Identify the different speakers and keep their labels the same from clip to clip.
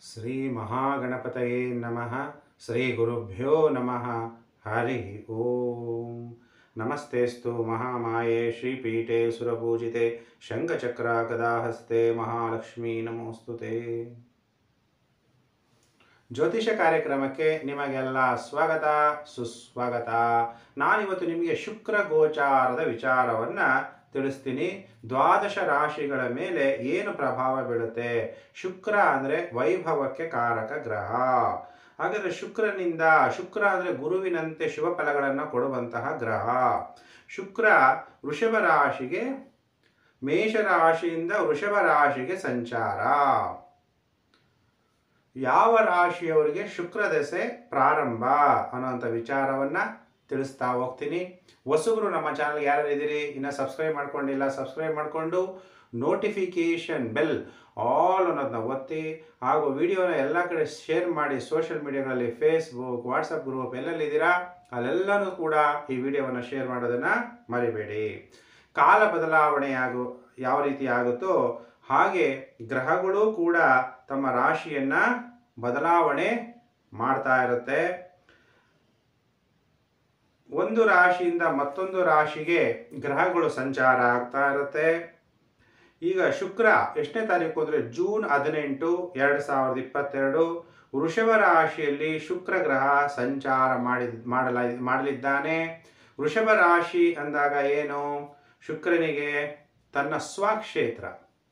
Speaker 1: ಶ್ರೀ ಮಹಾಗಣಪತಯೇ ನಮಃ. ಶ್ರೀ ಗುರುಭ್ಯೋ ನಮಃ. ಹರಿ ಓಂ. ನಮಸ್ತೆಸ್ತು ಮಹಾಮಾಯೆ ಶ್ರೀಪೀಠೆ ಸುರಪೂಜಿತೆ ಶಂಖಚಕ್ರ ಗದಾಹಸ್ತೆ ಮಹಾಲಕ್ಷ್ಮೀ ನಮೋಸ್ತುತೆ. ಜ್ಯೋತಿಷ ಕಾರ್ಯಕ್ರಮಕ್ಕೆ ನಿಮಗೆಲ್ಲ ಸ್ವಾಗತ ಸುಸ್ವಾಗತ. ನಾನಿವತ್ತು ನಿಮಗೆ ಶುಕ್ರ ಗೋಚಾರದ ವಿಚಾರವನ್ನು ತಿಳಿಸ್ತೀನಿ. ದ್ವಾದಶ ರಾಶಿಗಳ ಮೇಲೆ ಏನು ಪ್ರಭಾವ ಬೀಳುತ್ತೆ. ಶುಕ್ರ ಅಂದರೆ ವೈಭವಕ್ಕೆ ಕಾರಕ ಗ್ರಹ. ಹಾಗಾದರೆ ಶುಕ್ರ ಅಂದರೆ ಗುರುವಿನಂತೆ ಶುಭ ಫಲಗಳನ್ನು ಕೊಡುವಂತಹ ಗ್ರಹ. ಶುಕ್ರ ವೃಷಭ ರಾಶಿಗೆ, ಮೇಷರಾಶಿಯಿಂದ ವೃಷಭ ರಾಶಿಗೆ ಸಂಚಾರ. ಯಾವ ರಾಶಿಯವರಿಗೆ ಶುಕ್ರ ದಶೆ ಪ್ರಾರಂಭ ಅನ್ನೋಂಥ ವಿಚಾರವನ್ನು ತಿಳಿಸ್ತಾ ಹೋಗ್ತೀನಿ. ಹೊಸಬರು ನಮ್ಮ ಚಾನಲ್ ಯಾರು ಇದ್ದೀರಿ, ಇನ್ನು ಸಬ್ಸ್ಕ್ರೈಬ್ ಮಾಡ್ಕೊಂಡಿಲ್ಲ, ಸಬ್ಸ್ಕ್ರೈಬ್ ಮಾಡಿಕೊಂಡು ನೋಟಿಫಿಕೇಷನ್ ಬೆಲ್ ಆಲ್ ಅನ್ನೋದನ್ನ ಒತ್ತಿ, ಹಾಗೂ ವಿಡಿಯೋನ ಎಲ್ಲ ಕಡೆ ಶೇರ್ ಮಾಡಿ. ಸೋಷಿಯಲ್ ಮೀಡಿಯಾಗಳಲ್ಲಿ ಫೇಸ್ಬುಕ್, ವಾಟ್ಸಪ್ ಗ್ರೂಪ್ ಎಲ್ಲೆಲ್ಲಿದ್ದೀರಾ ಅಲ್ಲೆಲ್ಲನೂ ಕೂಡ ಈ ವಿಡಿಯೋವನ್ನು ಶೇರ್ ಮಾಡೋದನ್ನು ಮರಿಬೇಡಿ. ಕಾಲ ಬದಲಾವಣೆ ಯಾವ ರೀತಿ ಆಗುತ್ತೋ ಹಾಗೆ ಗ್ರಹಗಳು ಕೂಡ ತಮ್ಮ ರಾಶಿಯನ್ನು ಬದಲಾವಣೆ ಮಾಡ್ತಾ ಇರುತ್ತೆ. ಒಂದು ರಾಶಿಯಿಂದ ಮತ್ತೊಂದು ರಾಶಿಗೆ ಗ್ರಹಗಳು ಸಂಚಾರ ಆಗ್ತಾ ಇರುತ್ತೆ. ಈಗ ಶುಕ್ರ ಎಷ್ಟನೇ ತಾರೀಕು ಅಂದರೆ ಜೂನ್ 18, 2022 ವೃಷಭ ರಾಶಿಯಲ್ಲಿ ಶುಕ್ರ ಗ್ರಹ ಸಂಚಾರ ಮಾಡಲಿದ್ದಾನೆ. ವೃಷಭ ರಾಶಿ ಅಂದಾಗ ಏನು? ಶುಕ್ರನಿಗೆ ತನ್ನ ಸ್ವಕ್ಷೇತ್ರ,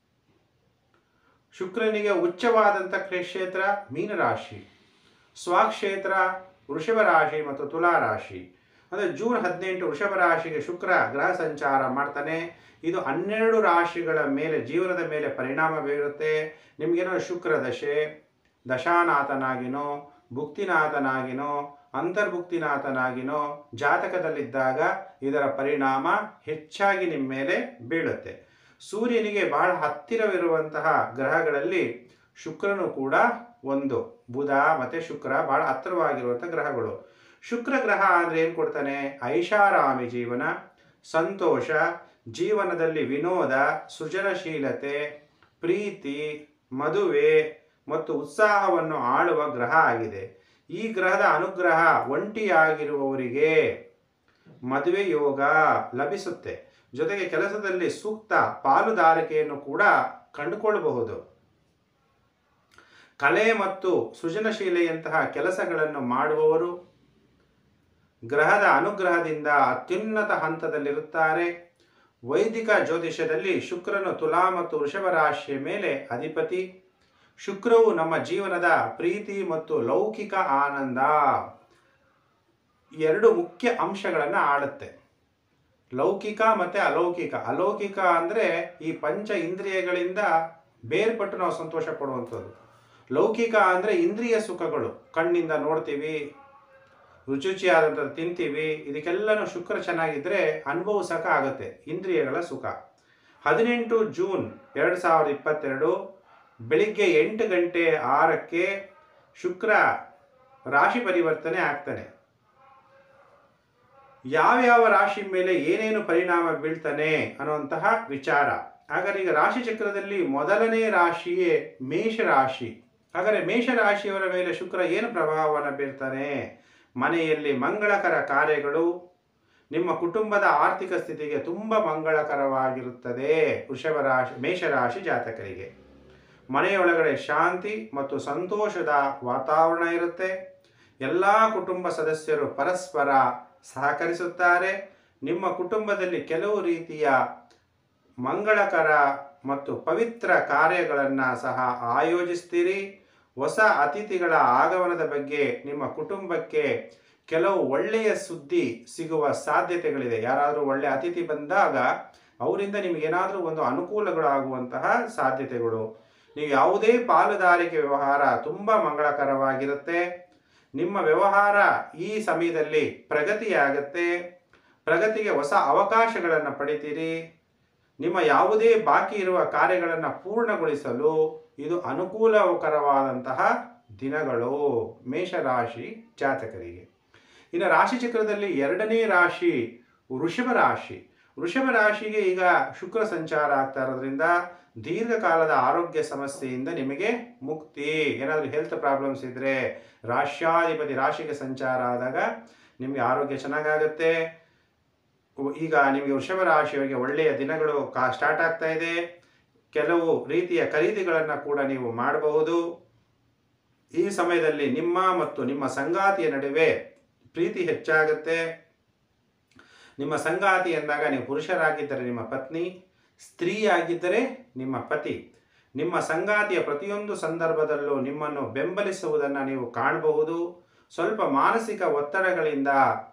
Speaker 1: ಶುಕ್ರನಿಗೆ ಉಚ್ಚವಾದಂಥ ಕ್ಷೇತ್ರ ಮೀನರಾಶಿ, ಸ್ವಕ್ಷೇತ್ರ ವೃಷಭ ರಾಶಿ ಮತ್ತು ತುಲಾ ರಾಶಿ. ಅಂದರೆ ಜೂನ್ 18 ವೃಷಭ ರಾಶಿಗೆ ಶುಕ್ರ ಗ್ರಹ ಸಂಚಾರ ಮಾಡ್ತಾನೆ. ಇದು 12 ರಾಶಿಗಳ ಮೇಲೆ, ಜೀವನದ ಮೇಲೆ ಪರಿಣಾಮ ಬೀರುತ್ತೆ. ನಿಮಗೇನೋ ಶುಕ್ರ ದಶೆ, ದಶಾನಾಥನಾಗಿನೋ, ಭುಕ್ತಿನಾಥನಾಗಿನೋ, ಅಂತರ್ಭುಕ್ತಿನಾಥನಾಗಿನೋ ಜಾತಕದಲ್ಲಿದ್ದಾಗ ಇದರ ಪರಿಣಾಮ ಹೆಚ್ಚಾಗಿ ನಿಮ್ಮ ಮೇಲೆ ಬೀಳುತ್ತೆ. ಸೂರ್ಯನಿಗೆ ಬಹಳ ಹತ್ತಿರವಿರುವಂತಹ ಗ್ರಹಗಳಲ್ಲಿ ಶುಕ್ರನು ಕೂಡ ಒಂದು. ಬುಧ ಮತ್ತು ಶುಕ್ರ ಬಹಳ ಹತ್ತಿರವಾಗಿರುವಂಥ ಗ್ರಹಗಳು. ಶುಕ್ರ ಗ್ರಹ ಅಂದರೆ ಏನು ಕೊಡ್ತಾನೆ? ಐಷಾರಾಮಿ ಜೀವನ, ಸಂತೋಷ, ಜೀವನದಲ್ಲಿ ವಿನೋದ, ಸೃಜನಶೀಲತೆ, ಪ್ರೀತಿ, ಮದುವೆ ಮತ್ತು ಉತ್ಸಾಹವನ್ನು ಆಳುವ ಗ್ರಹ ಆಗಿದೆ. ಈ ಗ್ರಹದ ಅನುಗ್ರಹ ಒಂಟಿಯಾಗಿರುವವರಿಗೆ ಮದುವೆ ಯೋಗ ಲಭಿಸುತ್ತೆ. ಜೊತೆಗೆ ಕೆಲಸದಲ್ಲಿ ಸೂಕ್ತ ಪಾಲುದಾರಿಕೆಯನ್ನು ಕೂಡ ಕಂಡುಕೊಳ್ಳಬಹುದು. ಕಲೆ ಮತ್ತು ಸೃಜನಶೀಲೆಯಂತಹ ಕೆಲಸಗಳನ್ನು ಮಾಡುವವರು ಗ್ರಹದ ಅನುಗ್ರಹದಿಂದ ಅತ್ಯುನ್ನತ ಹಂತದಲ್ಲಿರುತ್ತಾರೆ. ವೈದಿಕ ಜ್ಯೋತಿಷ್ಯದಲ್ಲಿ ಶುಕ್ರನು ತುಲಾ ಮತ್ತು ವೃಷಭ ರಾಶಿಯ ಮೇಲೆ ಅಧಿಪತಿ. ಶುಕ್ರವು ನಮ್ಮ ಜೀವನದ ಪ್ರೀತಿ ಮತ್ತು ಲೌಕಿಕ ಆನಂದ ಎರಡು ಮುಖ್ಯ ಅಂಶಗಳನ್ನು ಆಳುತ್ತೆ. ಲೌಕಿಕ ಮತ್ತು ಅಲೌಕಿಕ. ಅಲೌಕಿಕ ಅಂದರೆ ಈ ಪಂಚ ಇಂದ್ರಿಯಗಳಿಂದ ಬೇರ್ಪಟ್ಟು ನಾವು ಸಂತೋಷ ಪಡುವಂಥದ್ದು. ಲೌಕಿಕ ಅಂದರೆ ಇಂದ್ರಿಯ ಸುಖಗಳು. ಕಣ್ಣಿಂದ ನೋಡ್ತೀವಿ, ರುಚಿಯಾದಂಥದ್ದು ತಿಂತೀವಿ, ಇದಕ್ಕೆಲ್ಲನೂ ಶುಕ್ರ ಚೆನ್ನಾಗಿದ್ದರೆ ಅನುಭವಿಸೋಕೆ ಆಗುತ್ತೆ, ಇಂದ್ರಿಯಗಳ ಸುಖ. 18 ಜೂನ್ 2022 ಬೆಳಿಗ್ಗೆ 8:06 ಶುಕ್ರ ರಾಶಿ ಪರಿವರ್ತನೆ ಆಗ್ತಾನೆ. ಯಾವ್ಯಾವ ರಾಶಿ ಮೇಲೆ ಏನೇನು ಪರಿಣಾಮ ಬೀಳ್ತಾನೆ ಅನ್ನುವಂತಹ ವಿಚಾರ. ಹಾಗಾದ್ರೆ ಈಗ ರಾಶಿ ಚಕ್ರದಲ್ಲಿ ಮೊದಲನೇ ರಾಶಿಯೇ ಮೇಷರಾಶಿ. ಹಾಗಾದರೆ ಮೇಷರಾಶಿಯವರ ಮೇಲೆ ಶುಕ್ರ ಏನು ಪ್ರಭಾವವನ್ನು ಬೀರ್ತಾನೆ? ಮನೆಯಲ್ಲಿ ಮಂಗಳಕರ ಕಾರ್ಯಗಳು, ನಿಮ್ಮ ಕುಟುಂಬದ ಆರ್ಥಿಕ ಸ್ಥಿತಿಗೆ ತುಂಬ ಮಂಗಳಕರವಾಗಿರುತ್ತದೆ. ಮೇಷರಾಶಿ ಜಾತಕರಿಗೆ ಮನೆಯೊಳಗಡೆ ಶಾಂತಿ ಮತ್ತು ಸಂತೋಷದ ವಾತಾವರಣ ಇರುತ್ತೆ. ಎಲ್ಲ ಕುಟುಂಬ ಸದಸ್ಯರು ಪರಸ್ಪರ ಸಹಕರಿಸುತ್ತಾರೆ. ನಿಮ್ಮ ಕುಟುಂಬದಲ್ಲಿ ಕೆಲವು ರೀತಿಯ ಮಂಗಳಕರ ಮತ್ತು ಪವಿತ್ರ ಕಾರ್ಯಗಳನ್ನು ಸಹ ಆಯೋಜಿಸ್ತೀರಿ. ಹೊಸ ಅತಿಥಿಗಳ ಆಗಮನದ ಬಗ್ಗೆ ನಿಮ್ಮ ಕುಟುಂಬಕ್ಕೆ ಕೆಲವು ಒಳ್ಳೆಯ ಸುದ್ದಿ ಸಿಗುವ ಸಾಧ್ಯತೆಗಳಿದೆ. ಯಾರಾದರೂ ಒಳ್ಳೆಯ ಅತಿಥಿ ಬಂದಾಗ ಅವರಿಂದ ನಿಮಗೇನಾದರೂ ಒಂದು ಅನುಕೂಲಗಳಾಗುವಂತಹ ಸಾಧ್ಯತೆಗಳು. ನೀವು ಯಾವುದೇ ಪಾಲುದಾರಿಕೆ ವ್ಯವಹಾರ ತುಂಬ ಮಂಗಳಕರವಾಗಿರುತ್ತೆ. ನಿಮ್ಮ ವ್ಯವಹಾರ ಈ ಸಮಯದಲ್ಲಿ ಪ್ರಗತಿಯಾಗುತ್ತೆ. ಪ್ರಗತಿಗೆ ಹೊಸ ಅವಕಾಶಗಳನ್ನು ಪಡಿತೀರಿ. ನಿಮ್ಮ ಯಾವುದೇ ಬಾಕಿ ಇರುವ ಕಾರ್ಯಗಳನ್ನು ಪೂರ್ಣಗೊಳಿಸಲು ಇದು ಅನುಕೂಲಕರವಾದಂತಹ ದಿನಗಳು ಮೇಷರಾಶಿ ಜಾತಕರಿಗೆ. ಇನ್ನು ರಾಶಿ ಚಕ್ರದಲ್ಲಿ 2ನೇ ರಾಶಿ ವೃಷಭ ರಾಶಿ. ವೃಷಭ ರಾಶಿಗೆ ಈಗ ಶುಕ್ರ ಸಂಚಾರ ಆಗ್ತಾ ಇರೋದ್ರಿಂದ ದೀರ್ಘಕಾಲದ ಆರೋಗ್ಯ ಸಮಸ್ಯೆಯಿಂದ ನಿಮಗೆ ಮುಕ್ತಿ. ಏನಾದರೂ ಹೆಲ್ತ್ ಪ್ರಾಬ್ಲಮ್ಸ್ ಇದ್ದರೆ ರಾಶ್ಯಾಧಿಪತಿ ರಾಶಿಗೆ ಸಂಚಾರ ಆದಾಗ ನಿಮಗೆ ಆರೋಗ್ಯ ಚೆನ್ನಾಗಾಗುತ್ತೆ. ಈಗ ನಿಮಗೆ ವೃಷಭ ರಾಶಿಯವರಿಗೆ ಒಳ್ಳೆಯ ದಿನಗಳು ಸ್ಟಾರ್ಟ್ ಆಗ್ತಾ ಇದೆ. ಕೆಲವು ರೀತಿಯ ಖರೀದಿಗಳನ್ನು ಕೂಡ ನೀವು ಮಾಡಬಹುದು. ಈ ಸಮಯದಲ್ಲಿ ನಿಮ್ಮ ಮತ್ತು ನಿಮ್ಮ ಸಂಗಾತಿಯ ನಡುವೆ ಪ್ರೀತಿ ಹೆಚ್ಚಾಗುತ್ತೆ. ನಿಮ್ಮ ಸಂಗಾತಿ ಎಂದಾಗ ನೀವು ಪುರುಷರಾಗಿದ್ದರೆ ನಿಮ್ಮ ಪತ್ನಿ, ಸ್ತ್ರೀಯಾಗಿದ್ದರೆ ನಿಮ್ಮ ಪತಿ. ನಿಮ್ಮ ಸಂಗಾತಿಯ ಪ್ರತಿಯೊಂದು ಸಂದರ್ಭದಲ್ಲೂ ನಿಮ್ಮನ್ನು ಬೆಂಬಲಿಸುವುದನ್ನು ನೀವು ಕಾಣಬಹುದು. ಸ್ವಲ್ಪ ಮಾನಸಿಕ ಒತ್ತಡಗಳಿಂದ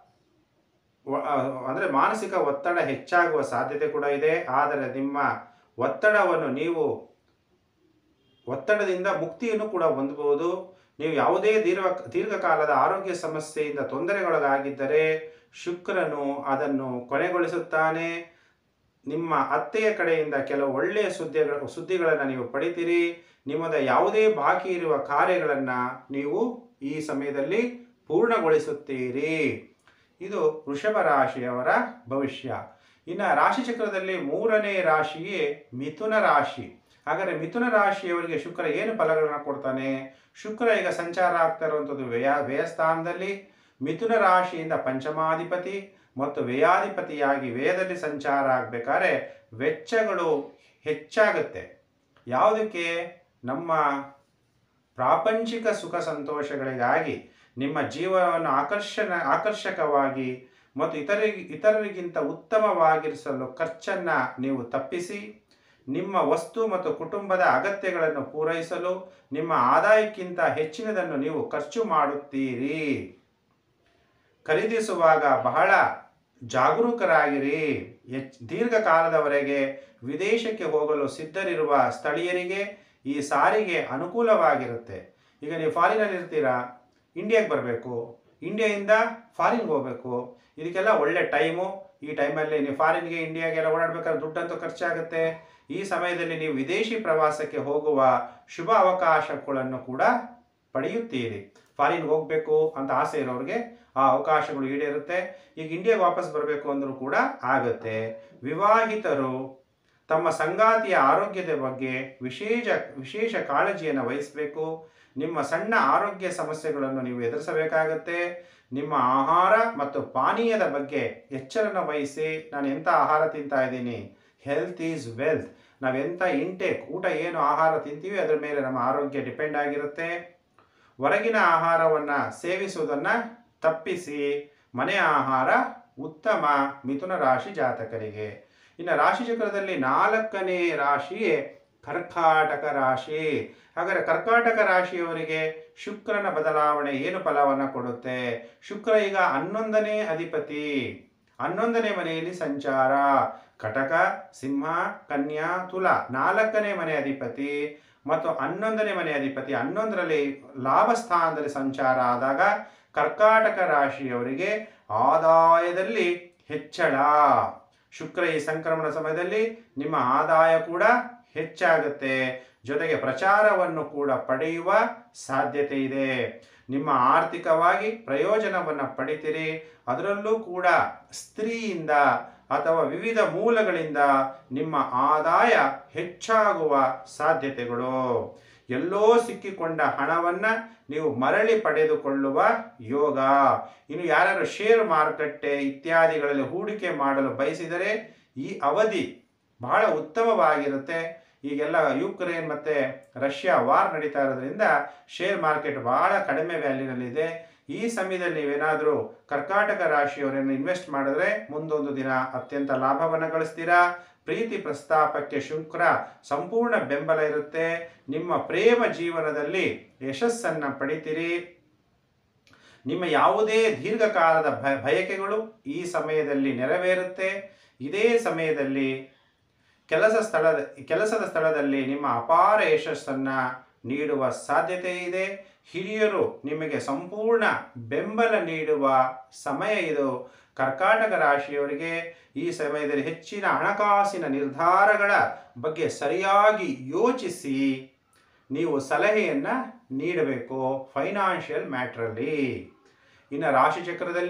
Speaker 1: ಅಂದರೆ ಮಾನಸಿಕ ಒತ್ತಡ ಹೆಚ್ಚಾಗುವ ಸಾಧ್ಯತೆ ಕೂಡ ಇದೆ. ಆದರೆ ನಿಮ್ಮ ಒತ್ತಡದಿಂದ ಮುಕ್ತಿಯನ್ನು ಕೂಡ ಹೊಂದಬಹುದು. ನೀವು ಯಾವುದೇ ದೀರ್ಘಕಾಲದ ಆರೋಗ್ಯ ಸಮಸ್ಯೆಯಿಂದ ತೊಂದರೆಗೊಳಗಾಗಿದ್ದರೆ ಶುಕ್ರನು ಅದನ್ನು ಕೊನೆಗೊಳಿಸುತ್ತಾನೆ. ನಿಮ್ಮ ಅತ್ತೆಯ ಕಡೆಯಿಂದ ಕೆಲವು ಒಳ್ಳೆಯ ಸುದ್ದಿಗಳನ್ನು ನೀವು ಪಡಿತೀರಿ. ನಿಮ್ಮದ ಯಾವುದೇ ಬಾಕಿ ಇರುವ ಕಾರ್ಯಗಳನ್ನು ನೀವು ಈ ಸಮಯದಲ್ಲಿ ಪೂರ್ಣಗೊಳಿಸುತ್ತೀರಿ. ಇದು ವೃಷಭ ರಾಶಿಯವರ ಭವಿಷ್ಯ. ಇನ್ನು ರಾಶಿಚಕ್ರದಲ್ಲಿ 3ನೇ ರಾಶಿಯೇ ಮಿಥುನ ರಾಶಿ. ಹಾಗಾದರೆ ಮಿಥುನ ರಾಶಿಯವರಿಗೆ ಶುಕ್ರ ಏನು ಫಲಗಳನ್ನು ಕೊಡ್ತಾನೆ? ಶುಕ್ರ ಈಗ ಸಂಚಾರ ಆಗ್ತಾ ಇರುವಂಥದ್ದು ವ್ಯಯಸ್ಥಾನದಲ್ಲಿ. ಮಿಥುನ ರಾಶಿಯಿಂದ ಪಂಚಮಾಧಿಪತಿ ಮತ್ತು ವ್ಯಯಾಧಿಪತಿಯಾಗಿ ವ್ಯಯದಲ್ಲಿ ಸಂಚಾರ ಆಗಬೇಕಾದ್ರೆ ವೆಚ್ಚಗಳು ಹೆಚ್ಚಾಗುತ್ತೆ. ಯಾವುದಕ್ಕೆ? ನಮ್ಮ ಪ್ರಾಪಂಚಿಕ ಸುಖ ಸಂತೋಷಗಳಿಗಾಗಿ, ನಿಮ್ಮ ಜೀವನವನ್ನು ಆಕರ್ಷಕವಾಗಿ ಮತ್ತು ಇತರರಿಗಿಂತ ಉತ್ತಮವಾಗಿರಿಸಲು ಖರ್ಚನ್ನು ನೀವು ತಪ್ಪಿಸಿ, ನಿಮ್ಮ ವಸ್ತು ಮತ್ತು ಕುಟುಂಬದ ಅಗತ್ಯಗಳನ್ನು ಪೂರೈಸಲು ನಿಮ್ಮ ಆದಾಯಕ್ಕಿಂತ ಹೆಚ್ಚಿನದನ್ನು ನೀವು ಖರ್ಚು ಮಾಡುತ್ತೀರಿ. ಖರೀದಿಸುವಾಗ ಬಹಳ ಜಾಗರೂಕರಾಗಿರಿ. ದೀರ್ಘಕಾಲದವರೆಗೆ ವಿದೇಶಕ್ಕೆ ಹೋಗಲು ಸಿದ್ಧರಿರುವ ಸ್ಥಳೀಯರಿಗೆ ಈ ಸಾರಿಗೆ ಅನುಕೂಲವಾಗಿರುತ್ತೆ. ಈಗ ನೀವು ಫಾರಿನಲ್ಲಿ ಇರ್ತೀರಾ, ಇಂಡಿಯಾಗೆ ಬರಬೇಕು, ಇಂಡಿಯಾದಿಂದ ಫಾರಿನ್ಗೆ ಹೋಗಬೇಕು, ಇದಕ್ಕೆಲ್ಲ ಒಳ್ಳೆ ಟೈಮು. ಈ ಟೈಮಲ್ಲಿ ನೀವು ಫಾರಿನ್ಗೆ ಇಂಡಿಯಾಗೆಲ್ಲ ಓಡಾಡಬೇಕಾದ್ರೆ ದುಡ್ಡಂತೂ ಖರ್ಚಾಗುತ್ತೆ. ಈ ಸಮಯದಲ್ಲಿ ನೀವು ವಿದೇಶಿ ಪ್ರವಾಸಕ್ಕೆ ಹೋಗುವ ಶುಭ ಅವಕಾಶಗಳನ್ನು ಕೂಡ ಪಡೆಯುತ್ತೀರಿ. ಫಾರಿನ್ಗೆ ಹೋಗಬೇಕು ಅಂತ ಆಸೆ ಇರೋರಿಗೆ ಆ ಅವಕಾಶಗಳು ಈಡೇರುತ್ತೆ. ಈಗ ಇಂಡಿಯಾಗೆ ವಾಪಸ್ ಬರಬೇಕು ಅಂದರೂ ಕೂಡ ಆಗುತ್ತೆ. ವಿವಾಹಿತರು ತಮ್ಮ ಸಂಗಾತಿಯ ಆರೋಗ್ಯದ ಬಗ್ಗೆ ವಿಶೇಷ ಕಾಳಜಿಯನ್ನು ವಹಿಸಬೇಕು. ನಿಮ್ಮ ಸಣ್ಣ ಆರೋಗ್ಯ ಸಮಸ್ಯೆಗಳನ್ನು ನೀವು ಎದುರಿಸಬೇಕಾಗತ್ತೆ. ನಿಮ್ಮ ಆಹಾರ ಮತ್ತು ಪಾನೀಯದ ಬಗ್ಗೆ ಎಚ್ಚರವನ್ನು ವಹಿಸಿ. ನಾನು ಎಂಥ ಆಹಾರ ತಿಂತಾ ಇದ್ದೀನಿ, ಹೆಲ್ತ್ ಈಸ್ ವೆಲ್ತ್. ನಾವೆಂಥ ಊಟ ಏನು ಆಹಾರ ತಿಂತೀವಿ ಅದರ ಮೇಲೆ ನಮ್ಮ ಆರೋಗ್ಯ ಡಿಪೆಂಡ್ ಆಗಿರುತ್ತೆ. ಹೊರಗಿನ ಆಹಾರವನ್ನು ಸೇವಿಸುವುದನ್ನು ತಪ್ಪಿಸಿ. ಮನೆಯ ಆಹಾರ ಉತ್ತಮ ಮಿಥುನ ರಾಶಿ ಜಾತಕರಿಗೆ. ಇನ್ನು ರಾಶಿಚಕ್ರದಲ್ಲಿ 4ನೇ ರಾಶಿಯೇ ಕರ್ಕಾಟಕ ರಾಶಿ. ಹಾಗಾದರೆ ಕರ್ಕಾಟಕ ರಾಶಿಯವರಿಗೆ ಶುಕ್ರನ ಬದಲಾವಣೆ ಏನು ಫಲವನ್ನು ಕೊಡುತ್ತೆ? ಶುಕ್ರ ಈಗ 11ನೇ ಅಧಿಪತಿ, 11ನೇ ಮನೆಯಲ್ಲಿ ಸಂಚಾರ. ಕಟಕ, ಸಿಂಹ, ಕನ್ಯಾ, ತುಲ 4ನೇ ಮನೆ ಅಧಿಪತಿ ಮತ್ತು 11ನೇ ಮನೆ ಅಧಿಪತಿ 11ರಲ್ಲಿ ಲಾಭ ಸ್ಥಾನದಲ್ಲಿ ಸಂಚಾರ ಆದಾಗ ಕರ್ಕಾಟಕ ರಾಶಿಯವರಿಗೆ ಆದಾಯದಲ್ಲಿ ಹೆಚ್ಚಳ. ಶುಕ್ರ ಈ ಸಂಕ್ರಮಣ ಸಮಯದಲ್ಲಿ ನಿಮ್ಮ ಆದಾಯ ಕೂಡ ಹೆಚ್ಚಾಗುತ್ತೆ. ಜೊತೆಗೆ ಪ್ರಚಾರವನ್ನು ಕೂಡ ಪಡೆಯುವ ಸಾಧ್ಯತೆ ಇದೆ. ನಿಮ್ಮ ಆರ್ಥಿಕವಾಗಿ ಪ್ರಯೋಜನವನ್ನು ಪಡಿತೀರಿ. ಅದರಲ್ಲೂ ಕೂಡ ಸ್ತ್ರೀಯಿಂದ ಅಥವಾ ವಿವಿಧ ಮೂಲಗಳಿಂದ ನಿಮ್ಮ ಆದಾಯ ಹೆಚ್ಚಾಗುವ ಸಾಧ್ಯತೆಗಳು. ಎಲ್ಲೋ ಸಿಕ್ಕಿಕೊಂಡ ಹಣವನ್ನು ನೀವು ಮರಳಿ ಪಡೆದುಕೊಳ್ಳುವ ಯೋಗ. ಇನ್ನು ಯಾರು ಶೇರ್ ಮಾರುಕಟ್ಟೆ ಇತ್ಯಾದಿಗಳಲ್ಲಿ ಹೂಡಿಕೆ ಮಾಡಲು ಬಯಸಿದರೆ ಈ ಅವಧಿ ಬಹಳ ಉತ್ತಮವಾಗಿರುತ್ತೆ. ಈಗೆಲ್ಲ ಯುಕ್ರೇನ್ ಮತ್ತು ರಷ್ಯಾ ವಾರ್ ನಡೀತಾ ಇರೋದ್ರಿಂದ ಶೇರ್ ಮಾರ್ಕೆಟ್ ಬಹಳ ಕಡಿಮೆ ವ್ಯಾಲ್ಯೂನಲ್ಲಿದೆ. ಈ ಸಮಯದಲ್ಲಿ ನೀವೇನಾದರೂ ಕರ್ಕಾಟಕ ರಾಶಿಯವರನ್ನು ಇನ್ವೆಸ್ಟ್ ಮಾಡಿದ್ರೆ ಮುಂದೊಂದು ದಿನ ಅತ್ಯಂತ ಲಾಭವನ್ನು ಗಳಿಸ್ತೀರಾ. ಪ್ರೀತಿ ಪ್ರಸ್ತಾಪಕ್ಕೆ ಶುಕ್ರ ಸಂಪೂರ್ಣ ಬೆಂಬಲ ಇರುತ್ತೆ. ನಿಮ್ಮ ಪ್ರೇಮ ಜೀವನದಲ್ಲಿ ಯಶಸ್ಸನ್ನು ಪಡಿತೀರಿ. ನಿಮ್ಮ ಯಾವುದೇ ದೀರ್ಘಕಾಲದ ಬಯಕೆಗಳು ಈ ಸಮಯದಲ್ಲಿ ನೆರವೇರುತ್ತೆ. ಇದೇ ಸಮಯದಲ್ಲಿ ಕೆಲಸದ ಸ್ಥಳದಲ್ಲಿ ನಿಮ್ಮ ಅಪಾರ ಯಶಸ್ಸನ್ನು ನೀಡುವ ಸಾಧ್ಯತೆ ಇದೆ. ಹಿರಿಯರು ನಿಮಗೆ ಸಂಪೂರ್ಣ ಬೆಂಬಲ ನೀಡುವ ಸಮಯ ಇದು. ಕರ್ಕಾಟಕ ರಾಶಿಯವರಿಗೆ ಈ ಸಮಯದಲ್ಲಿ ಹೆಚ್ಚಿನ ಹಣಕಾಸಿನ ನಿರ್ಧಾರಗಳ ಬಗ್ಗೆ ಸರಿಯಾಗಿ ಯೋಚಿಸಿ ನೀವು ಸಲಹೆಯನ್ನು ನೀಡಬೇಕು ಫೈನಾನ್ಷಿಯಲ್ ಮ್ಯಾಟ್ರಲ್ಲಿ. ಇನ್ನು ರಾಶಿಚಕ್ರದಲ್ಲಿ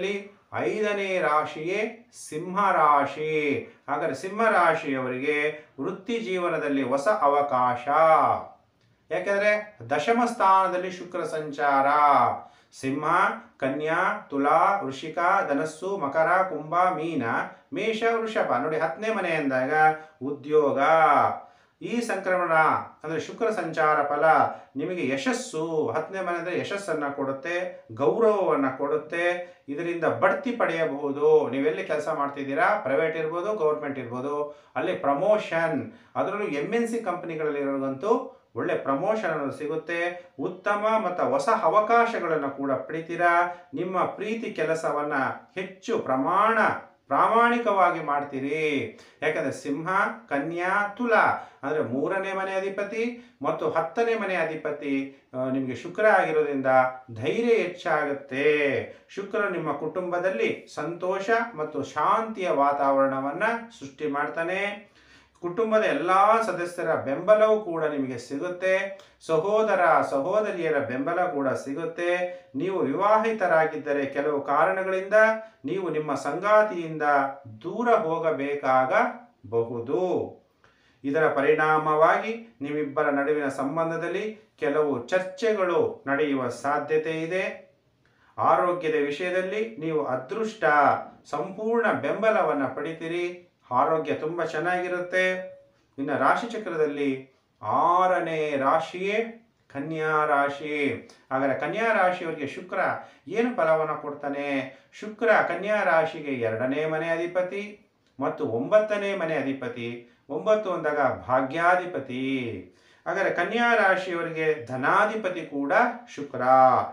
Speaker 1: 5ನೇ ರಾಶಿಯೇ ಸಿಂಹ ರಾಶಿ. ಹಾಗಾದರೆ ಸಿಂಹ ರಾಶಿಯವರಿಗೆ ವೃತ್ತಿ ಜೀವನದಲ್ಲಿ ಹೊಸ ಅವಕಾಶ. ಯಾಕೆಂದರೆ ದಶಮ ಸ್ಥಾನದಲ್ಲಿ ಶುಕ್ರ ಸಂಚಾರ. ಸಿಂಹ, ಕನ್ಯಾ, ತುಲಾ, ವೃಶ್ಚಿಕ, ಧನಸ್ಸು, ಮಕರ, ಕುಂಭ, ಮೀನ, ಮೇಷ, ವೃಷಭ. ನೋಡಿ 10ನೇ ಮನೆ ಅಂದಾಗ ಉದ್ಯೋಗ. ಈ ಸಂಕ್ರಮಣ ಅಂದರೆ ಶುಕ್ರ ಸಂಚಾರ ಫಲ ನಿಮಗೆ ಯಶಸ್ಸು. 10ನೇ ಮನೆ ಅಂದರೆ ಯಶಸ್ಸನ್ನು ಕೊಡುತ್ತೆ, ಗೌರವವನ್ನು ಕೊಡುತ್ತೆ. ಇದರಿಂದ ಬಡ್ತಿ ಪಡೆಯಬಹುದು. ನೀವೆಲ್ಲಿ ಕೆಲಸ ಮಾಡ್ತಿದ್ದೀರಾ, ಪ್ರೈವೇಟ್ ಇರ್ಬೋದು, ಗೌರ್ಮೆಂಟ್ ಇರ್ಬೋದು, ಅಲ್ಲಿ ಪ್ರಮೋಷನ್, ಅದರಲ್ಲೂ MNC ಕಂಪನಿಗಳಲ್ಲಿರೋದಂತೂ ಒಳ್ಳೆ ಪ್ರಮೋಷನ್ ಸಿಗುತ್ತೆ. ಉತ್ತಮ ಮತ್ತು ಹೊಸ ಅವಕಾಶಗಳನ್ನು ಕೂಡ ಪಡಿತೀರಾ. ನಿಮ್ಮ ಪ್ರೀತಿ ಕೆಲಸವನ್ನು ಹೆಚ್ಚು ಪ್ರಾಮಾಣಿಕವಾಗಿ ಮಾಡ್ತೀರಿ. ಯಾಕಂದರೆ ಸಿಂಹ, ಕನ್ಯಾ, ತುಲಾ ಅಂದರೆ 3ನೇ ಮನೆ ಅಧಿಪತಿ ಮತ್ತು 10ನೇ ಮನೆ ಅಧಿಪತಿ ನಿಮಗೆ ಶುಕ್ರ ಆಗಿರೋದ್ರಿಂದ ಧೈರ್ಯ ಹೆಚ್ಚಾಗುತ್ತೆ. ಶುಕ್ರ ನಿಮ್ಮ ಕುಟುಂಬದಲ್ಲಿ ಸಂತೋಷ ಮತ್ತು ಶಾಂತಿಯ ವಾತಾವರಣವನ್ನು ಸೃಷ್ಟಿ ಮಾಡ್ತಾನೆ. ಕುಟುಂಬದ ಎಲ್ಲ ಸದಸ್ಯರ ಬೆಂಬಲವೂ ಕೂಡ ನಿಮಗೆ ಸಿಗುತ್ತೆ. ಸಹೋದರ ಸಹೋದರಿಯರ ಬೆಂಬಲ ಕೂಡ ಸಿಗುತ್ತೆ. ನೀವು ವಿವಾಹಿತರಾಗಿದ್ದರೆ ಕೆಲವು ಕಾರಣಗಳಿಂದ ನೀವು ನಿಮ್ಮ ಸಂಗಾತಿಯಿಂದ ದೂರ ಹೋಗಬೇಕಾಗಬಹುದು. ಇದರ ಪರಿಣಾಮವಾಗಿ ನಿಮ್ಮಿಬ್ಬರ ನಡುವಿನ ಸಂಬಂಧದಲ್ಲಿ ಕೆಲವು ಚರ್ಚೆಗಳು ನಡೆಯುವ ಸಾಧ್ಯತೆ ಇದೆ. ಆರೋಗ್ಯದ ವಿಷಯದಲ್ಲಿ ನೀವು ಅದೃಷ್ಟ ಸಂಪೂರ್ಣ ಬೆಂಬಲವನ್ನು ಪಡಿತೀರಿ. ಆರೋಗ್ಯ ತುಂಬ ಚೆನ್ನಾಗಿರುತ್ತೆ. ಇನ್ನು ರಾಶಿಚಕ್ರದಲ್ಲಿ 6ನೇ ರಾಶಿಯೇ ಕನ್ಯಾ ರಾಶಿ. ಹಾಗಾದರೆ ಕನ್ಯಾ ರಾಶಿಯವರಿಗೆ ಶುಕ್ರ ಏನು ಫಲವನ್ನು ಕೊಡ್ತಾನೆ? ಶುಕ್ರ ಕನ್ಯಾ ರಾಶಿಗೆ 2ನೇ ಮನೆ ಅಧಿಪತಿ ಮತ್ತು 9ನೇ ಮನೆ ಅಧಿಪತಿ. 9 ಅಂದಾಗ ಭಾಗ್ಯಾಧಿಪತಿ. ಹಾಗಾದರೆ ಕನ್ಯಾ ರಾಶಿಯವರಿಗೆ ಧನಾಧಿಪತಿ ಕೂಡ ಶುಕ್ರ.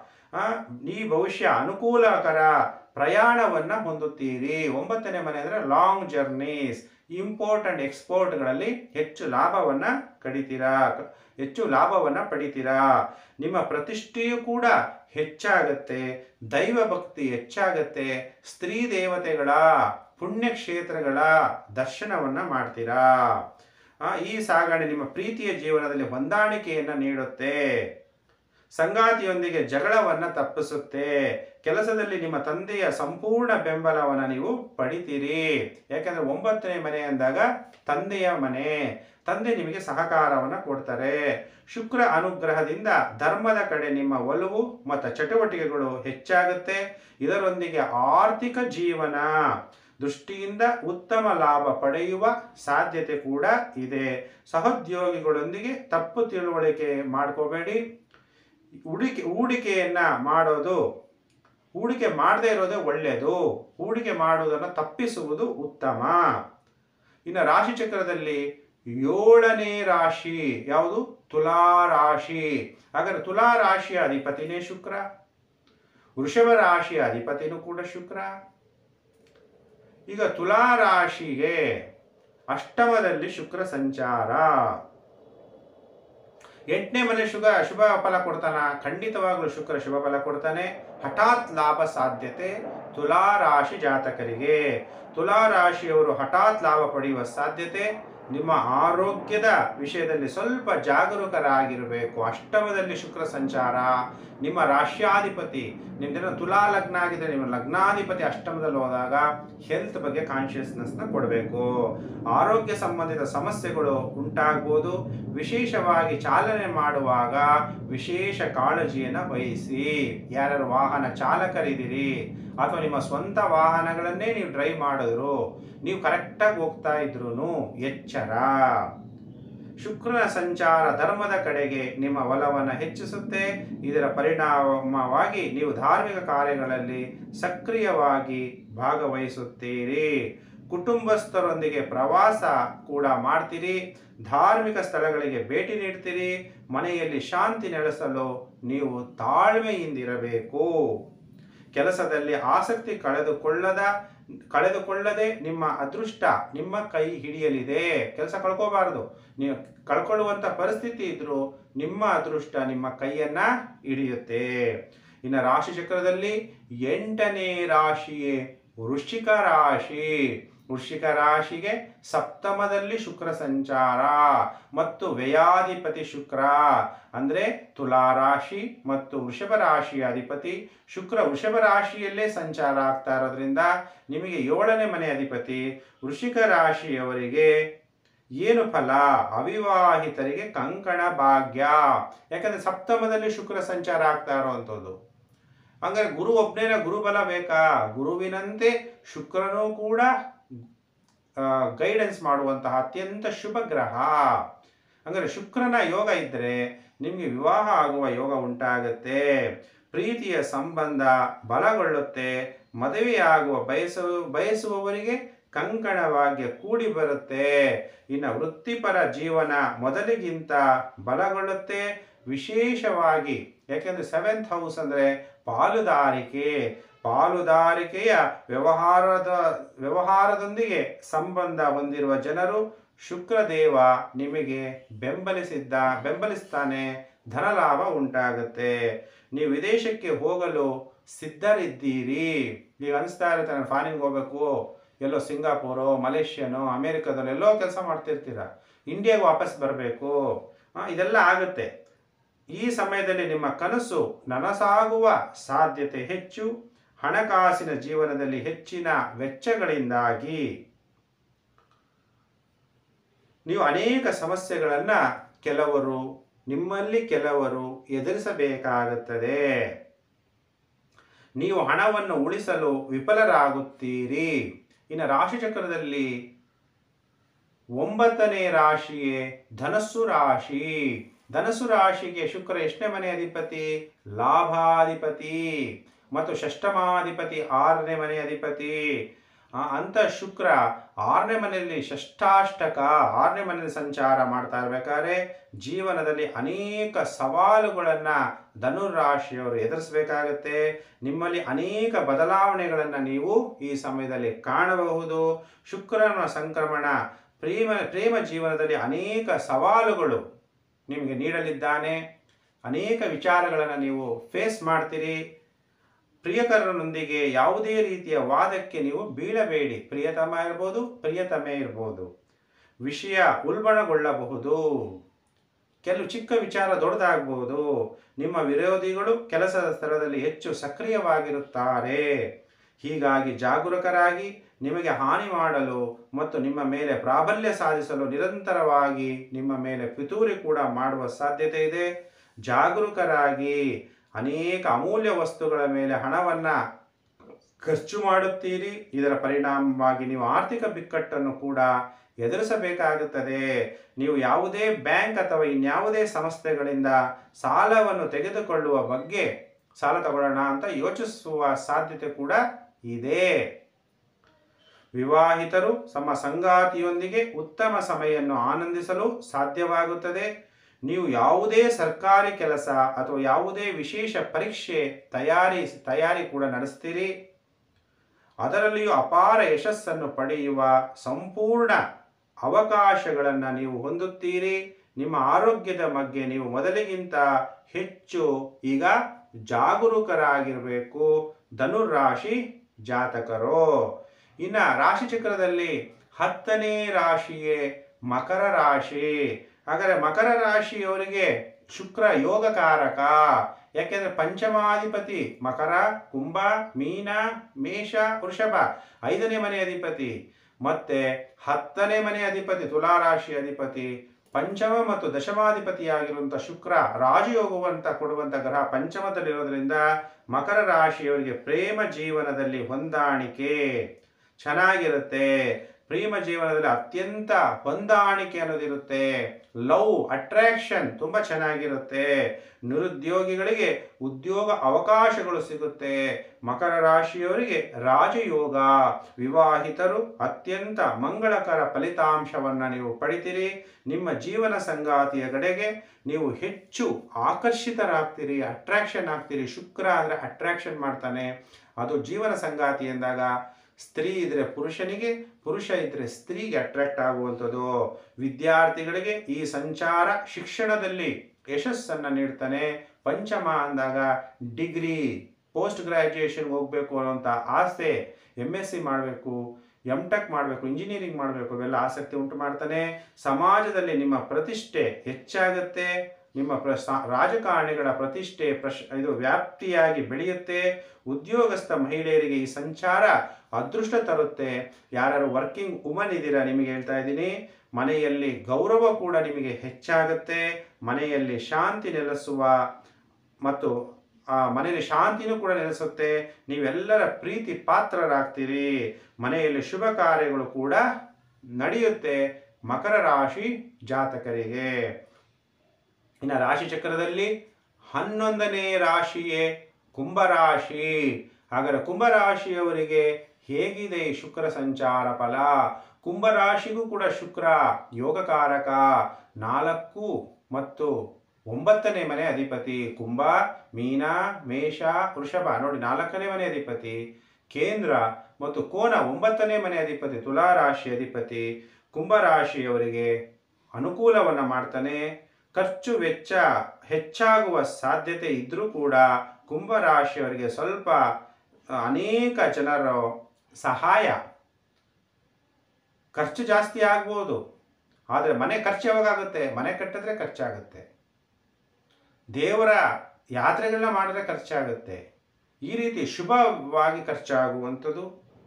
Speaker 1: ಈ ಭವಿಷ್ಯ ಅನುಕೂಲಕರ ಪ್ರಯಾಣವನ್ನು ಹೊಂದುತ್ತೀರಿ. 9ನೇ ಮನೆ ಅಂದರೆ ಲಾಂಗ್ ಜರ್ನೀಸ್, ಇಂಪೋರ್ಟ್ ಆ್ಯಂಡ್ ಎಕ್ಸ್ಪೋರ್ಟ್ಗಳಲ್ಲಿ ಹೆಚ್ಚು ಲಾಭವನ್ನು ಪಡಿತೀರಾ. ನಿಮ್ಮ ಪ್ರತಿಷ್ಠೆಯು ಕೂಡ ಹೆಚ್ಚಾಗತ್ತೆ. ದೈವ ಭಕ್ತಿ ಹೆಚ್ಚಾಗತ್ತೆ. ಸ್ತ್ರೀ ದೇವತೆಗಳ ಪುಣ್ಯಕ್ಷೇತ್ರಗಳ ದರ್ಶನವನ್ನು ಮಾಡ್ತೀರಾ. ಈ ಸಾಗಣೆ ನಿಮ್ಮ ಪ್ರೀತಿಯ ಜೀವನದಲ್ಲಿ ಹೊಂದಾಣಿಕೆಯನ್ನು ನೀಡುತ್ತೆ. ಸಂಗಾತಿಯೊಂದಿಗೆ ಜಗಳವನ್ನು ತಪ್ಪಿಸುತ್ತೆ. ಕೆಲಸದಲ್ಲಿ ನಿಮ್ಮ ತಂದೆಯ ಸಂಪೂರ್ಣ ಬೆಂಬಲವನ್ನು ನೀವು ಪಡಿತೀರಿ. ಯಾಕೆಂದರೆ 9ನೇ ಮನೆ ಅಂದಾಗ ತಂದೆಯ ಮನೆ. ತಂದೆ ನಿಮಗೆ ಸಹಕಾರವನ್ನು ಕೊಡ್ತಾರೆ. ಶುಕ್ರ ಅನುಗ್ರಹದಿಂದ ಧರ್ಮದ ಕಡೆ ನಿಮ್ಮ ಒಲವು ಮತ್ತು ಚಟುವಟಿಕೆಗಳು ಹೆಚ್ಚಾಗುತ್ತೆ. ಇದರೊಂದಿಗೆ ಆರ್ಥಿಕ ಜೀವನ ದೃಷ್ಟಿಯಿಂದ ಉತ್ತಮ ಲಾಭ ಪಡೆಯುವ ಸಾಧ್ಯತೆ ಕೂಡ ಇದೆ. ಸಹೋದ್ಯೋಗಿಗಳೊಂದಿಗೆ ತಪ್ಪು ತಿಳುವಳಿಕೆ ಮಾಡ್ಕೋಬೇಡಿ. ಹೂಡಿಕೆ ಮಾಡದೇ ಇರೋದೇ ಒಳ್ಳೆಯದು. ಹೂಡಿಕೆ ಮಾಡುವುದನ್ನು ತಪ್ಪಿಸುವುದು ಉತ್ತಮ. ಇನ್ನು ರಾಶಿ ಚಕ್ರದಲ್ಲಿ 7ನೇ ರಾಶಿ ಯಾವುದು? ತುಲಾ ರಾಶಿ. ಹಾಗಾದರೆ ತುಲಾ ರಾಶಿಯ ಅಧಿಪತಿನೇ ಶುಕ್ರ. ವೃಷಭ ರಾಶಿಯ ಅಧಿಪತಿನೂ ಕೂಡ ಶುಕ್ರ. ಈಗ ತುಲಾ ರಾಶಿಗೆ ಅಷ್ಟಮದಲ್ಲಿ ಶುಕ್ರ ಸಂಚಾರ. 8ನೇ ಮನೆ ಶುಭ ಫಲ ಕೊಡ್ತಾನ? ಖಂಡಿತವಾಗಲೂ ಶುಕ್ರ ಶುಭ ಫಲ ಕೊಡ್ತಾನೆ. ಹಠಾತ್ ಲಾಭ ಸಾಧ್ಯತೆ ತುಲಾ ರಾಶಿ ಜಾತಕರಿಗೆ. ತುಲಾ ರಾಶಿಯವರು ಹಠಾತ್ ಲಾಭ ಪಡೆಯುವ ಸಾಧ್ಯತೆ. ನಿಮ್ಮ ಆರೋಗ್ಯದ ವಿಷಯದಲ್ಲಿ ಸ್ವಲ್ಪ ಜಾಗರೂಕರಾಗಿರಬೇಕು. ಅಷ್ಟಮದಲ್ಲಿ ಶುಕ್ರ ಸಂಚಾರ. ನಿಮ್ಮ ರಾಶ್ಯಾಧಿಪತಿ, ನಿಮ್ದೇನೋ ತುಲಾ ಲಗ್ನ ಆಗಿದೆ, ನಿಮ್ಮ ಲಗ್ನಾಧಿಪತಿ ಅಷ್ಟಮದಲ್ಲಿ ಹೋದಾಗ ಹೆಲ್ತ್ ಬಗ್ಗೆ ಕಾನ್ಷಿಯಸ್ನೆಸ್ನ ಕೊಡಬೇಕು. ಆರೋಗ್ಯ ಸಂಬಂಧಿತ ಸಮಸ್ಯೆಗಳು ಉಂಟಾಗ್ಬೋದು. ವಿಶೇಷವಾಗಿ ಚಾಲನೆ ಮಾಡುವಾಗ ವಿಶೇಷ ಕಾಳಜಿಯನ್ನು ವಹಿಸಿ. ಯಾರ್ಯಾರು ವಾಹನ ಚಾಲಕರಿದ್ದೀರಿ ಅಥವಾ ನಿಮ್ಮ ಸ್ವಂತ ವಾಹನಗಳನ್ನೇ ನೀವು ಡ್ರೈವ್ ಮಾಡಿದ್ರು, ನೀವು ಕರೆಕ್ಟಾಗಿ ಹೋಗ್ತಾ ಇದ್ರೂ ಎಚ್ಚರ. ಶುಕ್ರನ ಸಂಚಾರ ಧರ್ಮದ ಕಡೆಗೆ ನಿಮ್ಮ ಒಲವನ್ನು ಹೆಚ್ಚಿಸುತ್ತೆ. ಇದರ ಪರಿಣಾಮವಾಗಿ ನೀವು ಧಾರ್ಮಿಕ ಕಾರ್ಯಗಳಲ್ಲಿ ಸಕ್ರಿಯವಾಗಿ ಭಾಗವಹಿಸುತ್ತೀರಿ. ಕುಟುಂಬಸ್ಥರೊಂದಿಗೆ ಪ್ರವಾಸ ಕೂಡ ಮಾಡ್ತೀರಿ. ಧಾರ್ಮಿಕ ಸ್ಥಳಗಳಿಗೆ ಭೇಟಿ ನೀಡ್ತೀರಿ. ಮನೆಯಲ್ಲಿ ಶಾಂತಿ ನೆಲೆಸಲು ನೀವು ತಾಳ್ಮೆಯಿಂದಿರಬೇಕು. ಕೆಲಸದಲ್ಲಿ ಆಸಕ್ತಿ ಕಳೆದುಕೊಳ್ಳದೆ ನಿಮ್ಮ ಅದೃಷ್ಟ ನಿಮ್ಮ ಕೈ ಹಿಡಿಯಲಿದೆ. ಕೆಲಸ ಕಳ್ಕೋಬಾರದು. ನೀವು ಕಳ್ಕೊಳ್ಳುವಂಥ ಪರಿಸ್ಥಿತಿ ಇದ್ರೂ ನಿಮ್ಮ ಅದೃಷ್ಟ ನಿಮ್ಮ ಕೈಯನ್ನು ಹಿಡಿಯುತ್ತೆ. ಇನ್ನು ರಾಶಿ ಚಕ್ರದಲ್ಲಿ 8ನೇ ರಾಶಿಯೇ ವೃಶ್ಚಿಕ ರಾಶಿ. ವೃಶ್ಚಿಕ ರಾಶಿಗೆ ಸಪ್ತಮದಲ್ಲಿ ಶುಕ್ರ ಸಂಚಾರ ಮತ್ತು ವ್ಯಯಾಧಿಪತಿ ಶುಕ್ರ ಅಂದರೆ ತುಲಾ ರಾಶಿ ಮತ್ತು ವೃಷಭ ರಾಶಿಯ ಅಧಿಪತಿ ಶುಕ್ರ ವೃಷಭ ರಾಶಿಯಲ್ಲೇ ಸಂಚಾರ ಆಗ್ತಾ ಇರೋದ್ರಿಂದ ನಿಮಗೆ 7ನೇ ಮನೆ ಅಧಿಪತಿ. ವೃಶ್ಚಿಕ ರಾಶಿಯವರಿಗೆ ಏನು ಫಲ? ಅವಿವಾಹಿತರಿಗೆ ಕಂಕಣ ಭಾಗ್ಯ. ಯಾಕಂದ್ರೆ ಸಪ್ತಮದಲ್ಲಿ ಶುಕ್ರ ಸಂಚಾರ ಆಗ್ತಾ ಇರುವಂಥದ್ದು. ಹಂಗಾರೆ ಗುರು ಒಬ್ಬನೇನ ಗುರುಬಲ ಬೇಕಾ? ಗುರುವಿನಂತೆ ಶುಕ್ರನೂ ಕೂಡ ಗೈಡೆನ್ಸ್ ಮಾಡುವಂತಹ ಅತ್ಯಂತ ಶುಭ ಗ್ರಹ. ಹಂಗಾರೆ ಶುಕ್ರನ ಯೋಗ ಇದ್ದರೆ ನಿಮಗೆ ವಿವಾಹ ಆಗುವ ಯೋಗ ಉಂಟಾಗತ್ತೆ. ಪ್ರೀತಿಯ ಸಂಬಂಧ ಬಲಗೊಳ್ಳುತ್ತೆ. ಮದುವೆಯಾಗುವ ಬಯಸುವವರಿಗೆ ಕಂಕಣ ಭಾಗ್ಯ ಕೂಡಿ ಬರುತ್ತೆ. ಇನ್ನು ವೃತ್ತಿಪರ ಜೀವನ ಮೊದಲಿಗಿಂತ ಬಲಗೊಳ್ಳುತ್ತೆ. ವಿಶೇಷವಾಗಿ ಯಾಕೆಂದ್ರೆ 7th ಹೌಸ್ ಅಂದರೆ ಪಾಲುದಾರಿಕೆಯ ವ್ಯವಹಾರದೊಂದಿಗೆ ಸಂಬಂಧ ಹೊಂದಿರುವ ಜನರು ಶುಕ್ರದೇವ ನಿಮಗೆ ಬೆಂಬಲಿಸ್ತಾನೆ. ಧನಲಾಭ ಉಂಟಾಗುತ್ತೆ. ನೀವು ವಿದೇಶಕ್ಕೆ ಹೋಗಲು ಸಿದ್ಧರಿದ್ದೀರಿ. ನೀವು ಅನಿಸ್ತಾ ಇರುತ್ತೆ ನಾನು ಫಾರಿನ್ಗೆ ಹೋಗ್ಬೇಕು, ಎಲ್ಲೋ ಸಿಂಗಾಪುರು, ಮಲೇಷ್ಯಾನೋ, ಅಮೇರಿಕಾದಲ್ಲಿ ಎಲ್ಲೋ ಕೆಲಸ ಮಾಡ್ತಿರ್ತೀರ, ಇಂಡಿಯಾಗೆ ವಾಪಸ್ ಬರಬೇಕು, ಇದೆಲ್ಲ ಆಗುತ್ತೆ. ಈ ಸಮಯದಲ್ಲಿ ನಿಮ್ಮ ಕನಸು ನನಸಾಗುವ ಸಾಧ್ಯತೆ ಹೆಚ್ಚು. ಹಣಕಾಸಿನ ಜೀವನದಲ್ಲಿ ಹೆಚ್ಚಿನ ವೆಚ್ಚಗಳಿಂದಾಗಿ ನೀವು ಅನೇಕ ಸಮಸ್ಯೆಗಳನ್ನು ನಿಮ್ಮಲ್ಲಿ ಕೆಲವರು ಎದುರಿಸಬೇಕಾಗುತ್ತದೆ. ನೀವು ಹಣವನ್ನು ಉಳಿಸಲು ವಿಫಲರಾಗುತ್ತೀರಿ. ಇನ್ನು ರಾಶಿಚಕ್ರದಲ್ಲಿ 9ನೇ ರಾಶಿಯೇ ಧನಸ್ಸು ರಾಶಿ. ಧನಸ್ಸು ರಾಶಿಗೆ ಶುಕ್ರ ಎಷ್ಟನೇ ಮನೆ ಅಧಿಪತಿ? ಲಾಭಾಧಿಪತಿ ಮತ್ತು ಷಷ್ಠಮಾಧಿಪತಿ 6ನೇ ಮನೆ ಅಧಿಪತಿ. ಅಂತ ಶುಕ್ರ 6ನೇ ಮನೆಯಲ್ಲಿ ಷಷ್ಠಾಷ್ಟಕ 6ನೇ ಮನೆಯಲ್ಲಿ ಸಂಚಾರ ಮಾಡ್ತಾ ಇರಬೇಕಾದ್ರೆ ಜೀವನದಲ್ಲಿ ಅನೇಕ ಸವಾಲುಗಳನ್ನು ಧನುರಾಶಿಯವರು ಎದುರಿಸಬೇಕಾಗತ್ತೆ. ನಿಮ್ಮಲ್ಲಿ ಅನೇಕ ಬದಲಾವಣೆಗಳನ್ನು ನೀವು ಈ ಸಮಯದಲ್ಲಿ ಕಾಣಬಹುದು. ಶುಕ್ರನ ಸಂಕ್ರಮಣ ಪ್ರೇಮ ಜೀವನದಲ್ಲಿ ಅನೇಕ ಸವಾಲುಗಳು ನಿಮಗೆ ನೀಡಲಿದ್ದಾನೆ. ಅನೇಕ ವಿಚಾರಗಳನ್ನು ನೀವು ಫೇಸ್ ಮಾಡ್ತೀರಿ. ಪ್ರಿಯಕರನೊಂದಿಗೆ ಯಾವುದೇ ರೀತಿಯ ವಾದಕ್ಕೆ ನೀವು ಬೀಳಬೇಡಿ. ಪ್ರಿಯತಮ ಇರ್ಬೋದು, ಪ್ರಿಯತಮೆ ಇರ್ಬೋದು. ವಿಷಯ ಉಲ್ಬಣಗೊಳ್ಳಬಹುದು. ಕೆಲವು ಚಿಕ್ಕ ವಿಚಾರ ದೊಡ್ಡದಾಗಬಹುದು. ನಿಮ್ಮ ವಿರೋಧಿಗಳು ಕೆಲಸದ ಸ್ಥಳದಲ್ಲಿ ಹೆಚ್ಚು ಸಕ್ರಿಯವಾಗಿರುತ್ತಾರೆ. ಹೀಗಾಗಿ ಜಾಗರೂಕರಾಗಿ ನಿಮಗೆ ಹಾನಿ ಮಾಡಲು ಮತ್ತು ನಿಮ್ಮ ಮೇಲೆ ಪ್ರಾಬಲ್ಯ ಸಾಧಿಸಲು ನಿರಂತರವಾಗಿ ನಿಮ್ಮ ಮೇಲೆ ಪಿತೂರಿ ಕೂಡ ಮಾಡುವ ಸಾಧ್ಯತೆ ಇದೆ. ಜಾಗರೂಕರಾಗಿ ಅನೇಕ ಅಮೂಲ್ಯ ವಸ್ತುಗಳ ಮೇಲೆ ಹಣವನ್ನು ಖರ್ಚು ಮಾಡುತ್ತೀರಿ. ಇದರ ಪರಿಣಾಮವಾಗಿ ನೀವು ಆರ್ಥಿಕ ಬಿಕ್ಕಟ್ಟನ್ನು ಕೂಡ ಎದುರಿಸಬೇಕಾಗುತ್ತದೆ. ನೀವು ಯಾವುದೇ ಬ್ಯಾಂಕ್ ಅಥವಾ ಇನ್ಯಾವುದೇ ಸಂಸ್ಥೆಗಳಿಂದ ಸಾಲವನ್ನು ತೆಗೆದುಕೊಳ್ಳುವ ಬಗ್ಗೆ ಸಾಲ ತಗೊಳ್ಳೋಣ ಅಂತ ಯೋಚಿಸುವ ಸಾಧ್ಯತೆ ಕೂಡ ಇದೆ. ವಿವಾಹಿತರು ತಮ್ಮ ಸಂಗಾತಿಯೊಂದಿಗೆ ಉತ್ತಮ ಸಮಯವನ್ನು ಆನಂದಿಸಲು ಸಾಧ್ಯವಾಗುತ್ತದೆ. ನೀವು ಯಾವುದೇ ಸರ್ಕಾರಿ ಕೆಲಸ ಅಥವಾ ಯಾವುದೇ ವಿಶೇಷ ಪರೀಕ್ಷೆ ತಯಾರಿ ಕೂಡ ನಡೆಸ್ತೀರಿ. ಅದರಲ್ಲಿಯೂ ಅಪಾರ ಯಶಸ್ಸನ್ನು ಪಡೆಯುವ ಸಂಪೂರ್ಣ ಅವಕಾಶಗಳನ್ನು ನೀವು ಹೊಂದುತ್ತೀರಿ. ನಿಮ್ಮ ಆರೋಗ್ಯದ ಬಗ್ಗೆ ನೀವು ಮೊದಲಿಗಿಂತ ಹೆಚ್ಚು ಈಗ ಜಾಗರೂಕರಾಗಿರಬೇಕು ಧನುರಾಶಿ ಜಾತಕರು. ಇನ್ನು ರಾಶಿಚಕ್ರದಲ್ಲಿ 10ನೇ ರಾಶಿಯೇ ಮಕರ ರಾಶಿ. ಹಾಗಾದರೆ ಮಕರ ರಾಶಿಯವರಿಗೆ ಶುಕ್ರ ಯೋಗಕಾರಕ. ಯಾಕೆಂದರೆ ಪಂಚಮಾಧಿಪತಿ ಮಕರ, ಕುಂಭ, ಮೀನ, ಮೇಷ, ವೃಷಭ 5ನೇ ಮನೆ ಅಧಿಪತಿ, ಮತ್ತೆ 10ನೇ ಮನೆ ಅಧಿಪತಿ ತುಲಾ ರಾಶಿ ಅಧಿಪತಿ, ಪಂಚಮ ಮತ್ತು ದಶಮಾಧಿಪತಿಯಾಗಿರುವಂಥ ಶುಕ್ರ ರಾಜಯೋಗವಂತ ಕೊಡುವಂಥ ಗ್ರಹ ಪಂಚಮದಲ್ಲಿರೋದ್ರಿಂದ ಮಕರ ರಾಶಿಯವರಿಗೆ ಪ್ರೇಮ ಜೀವನದಲ್ಲಿ ಹೊಂದಾಣಿಕೆ ಚೆನ್ನಾಗಿರುತ್ತೆ. ಪ್ರೇಮ ಜೀವನದಲ್ಲಿ ಅತ್ಯಂತ ಹೊಂದಾಣಿಕೆ ಅನ್ನೋದಿರುತ್ತೆ. ಲವ್ ಅಟ್ರಾಕ್ಷನ್ ತುಂಬ ಚೆನ್ನಾಗಿರುತ್ತೆ. ನಿರುದ್ಯೋಗಿಗಳಿಗೆ ಉದ್ಯೋಗ ಅವಕಾಶಗಳು ಸಿಗುತ್ತೆ. ಮಕರ ರಾಶಿಯವರಿಗೆ ರಾಜಯೋಗ. ವಿವಾಹಿತರು ಅತ್ಯಂತ ಮಂಗಳಕರ ಫಲಿತಾಂಶವನ್ನು ನೀವು ಪಡಿತೀರಿ. ನಿಮ್ಮ ಜೀವನ ಸಂಗಾತಿಯ ಕಡೆಗೆ ನೀವು ಹೆಚ್ಚು ಆಕರ್ಷಿತರಾಗ್ತೀರಿ, ಅಟ್ರಾಕ್ಷನ್ ಆಗ್ತೀರಿ. ಶುಕ್ರ ಅಂದರೆ ಅಟ್ರಾಕ್ಷನ್ ಮಾಡ್ತಾನೆ. ಅದು ಜೀವನ ಸಂಗಾತಿ ಎಂದಾಗ ಸ್ತ್ರೀ ಇದ್ರೆ ಪುರುಷನಿಗೆ, ಪುರುಷ ಇದ್ರೆ ಸ್ತ್ರೀಗೆ ಅಟ್ರಾಕ್ಟ್ ಆಗುವಂಥದ್ದು. ವಿದ್ಯಾರ್ಥಿಗಳಿಗೆ ಈ ಸಂಚಾರ ಶಿಕ್ಷಣದಲ್ಲಿ ಯಶಸ್ಸನ್ನು ನೀಡ್ತಾನೆ. ಪಂಚಮ ಅಂದಾಗ ಡಿಗ್ರಿ, ಪೋಸ್ಟ್ ಗ್ರ್ಯಾಜುಯೇಷನ್ಗೆ ಹೋಗಬೇಕು ಅನ್ನೋಂಥ ಆಸೆ, MSc ಮಾಡಬೇಕು, MTech ಮಾಡಬೇಕು, ಇಂಜಿನಿಯರಿಂಗ್ ಮಾಡಬೇಕು, ಇವೆಲ್ಲ ಆಸಕ್ತಿ ಉಂಟು ಮಾಡ್ತಾನೆ. ಸಮಾಜದಲ್ಲಿ ನಿಮ್ಮ ಪ್ರತಿಷ್ಠೆ ಹೆಚ್ಚಾಗುತ್ತೆ, ನಿಮ್ಮ ರಾಜಕಾರಣಿಗಳ ಪ್ರತಿಷ್ಠೆ ಇದು ವ್ಯಾಪ್ತಿಯಾಗಿ ಬೆಳೆಯುತ್ತೆ. ಉದ್ಯೋಗಸ್ಥ ಮಹಿಳೆಯರಿಗೆ ಈ ಸಂಚಾರ ಅದೃಷ್ಟ ತರುತ್ತೆ. ಯಾರು ವರ್ಕಿಂಗ್ ವುಮನ್ ಇದ್ದೀರಾ, ನಿಮಗೆ ಹೇಳ್ತಾ ಇದ್ದೀನಿ, ಮನೆಯಲ್ಲಿ ಗೌರವ ಕೂಡ ನಿಮಗೆ ಹೆಚ್ಚಾಗುತ್ತೆ. ಮನೆಯಲ್ಲಿ ಶಾಂತಿ ನೆಲೆಸುವ ಮತ್ತು ಮನೆಯಲ್ಲಿ ಶಾಂತಿನೂ ಕೂಡ ನೆಲೆಸುತ್ತೆ. ನೀವೆಲ್ಲರ ಪ್ರೀತಿ ಪಾತ್ರರಾಗ್ತೀರಿ. ಮನೆಯಲ್ಲಿ ಶುಭ ಕಾರ್ಯಗಳು ಕೂಡ ನಡೆಯುತ್ತೆ ಮಕರ ರಾಶಿ ಜಾತಕರಿಗೆ. ಇನ್ನು ರಾಶಿ ಚಕ್ರದಲ್ಲಿ 11ನೇ ರಾಶಿಯೇ ಕುಂಭರಾಶಿ. ಹಾಗಾದರೆ ಕುಂಭರಾಶಿಯವರಿಗೆ ಹೇಗಿದೆ ಈ ಶುಕ್ರ ಸಂಚಾರ ಫಲ? ಕುಂಭರಾಶಿಗೂ ಕೂಡ ಶುಕ್ರ ಯೋಗಕಾರಕ, 4 ಮತ್ತು 9ನೇ ಮನೆ ಅಧಿಪತಿ. ಕುಂಭ, ಮೀನ, ಮೇಷ, ವೃಷಭ ನೋಡಿ 4ನೇ ಮನೆ ಅಧಿಪತಿ. ಕೇಂದ್ರ ಮತ್ತು ಕೋನ 9ನೇ ಮನೆ ಅಧಿಪತಿ, ತುಲಾ ರಾಶಿ ಅಧಿಪತಿ. ಕುಂಭರಾಶಿಯವರಿಗೆ ಅನುಕೂಲವನ್ನು ಮಾಡ್ತಾನೆ. ಖರ್ಚು ವೆಚ್ಚ ಹೆಚ್ಚಾಗುವ ಸಾಧ್ಯತೆ ಇದ್ದರೂ ಕೂಡ ಕುಂಭರಾಶಿಯವರಿಗೆ ಸ್ವಲ್ಪ ಅನೇಕ ಜನರ ಸಹಾಯ, ಖರ್ಚು ಜಾಸ್ತಿ ಆಗ್ಬೋದು. ಆದರೆ ಮನೆ ಖರ್ಚು ಯಾವಾಗುತ್ತೆ? ಮನೆ ಕಟ್ಟಿದ್ರೆ ಖರ್ಚಾಗುತ್ತೆ, ದೇವರ ಯಾತ್ರೆಗಳನ್ನ ಮಾಡಿದ್ರೆ ಖರ್ಚಾಗುತ್ತೆ. ಈ ರೀತಿ ಶುಭವಾಗಿ ಖರ್ಚಾಗುವಂಥದ್ದು.